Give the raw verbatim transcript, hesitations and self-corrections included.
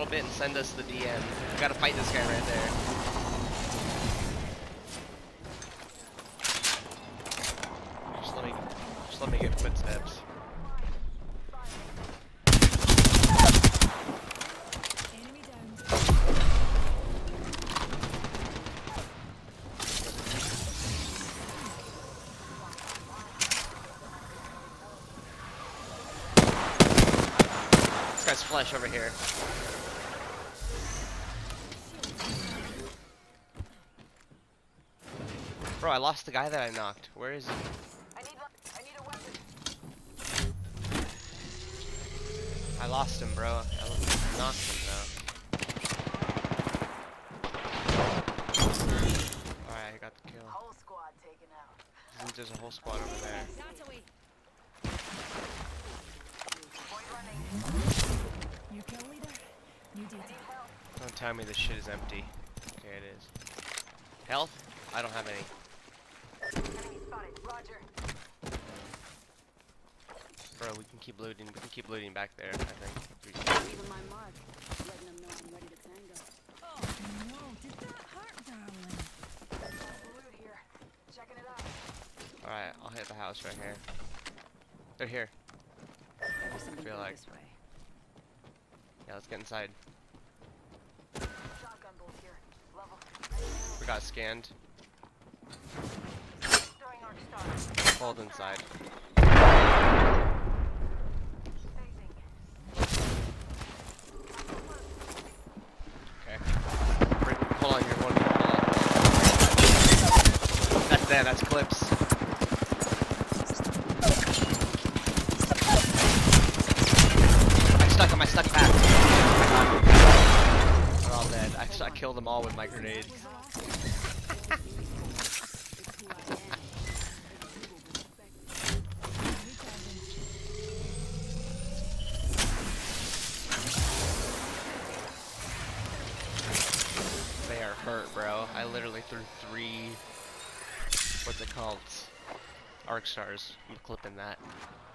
clip it and send us the D M. We gotta fight this guy right there. Just let me, just let me get footsteps. This guy's flesh over here. Bro, I lost the guy that I knocked. Where is he? I need one. I need a weapon. I lost him, bro. I knocked him though. Alright, I got the kill. Whole squad taken out. I think there's a whole squad over there. Point running. You kill leader? You did. Don't tell me this shit is empty. Okay, it is. Health? I don't have any. Enemy spotted. Roger. Bro, we can keep looting. We can keep looting back there, I think. Leaving my mark, letting them know I'm ready to tango. Oh no, did that hurt, darling? Loot here. Checking it out. Alright, I'll hit the house right here. They're here. There's something feel going like- this way. Yeah, let's get inside. Shotgun bolt here. Level. We got scanned. Throwing arc star. Hold inside. Phasing. Okay. Bring, hold on, you're one. Hold on. That's there, that's clips. I stuck him, I stuck back. They're all dead. I, I killed them all with my grenades. It's who I am. They are hurt, bro. I literally threw three, what's it called? Arc stars. I'm clipping that.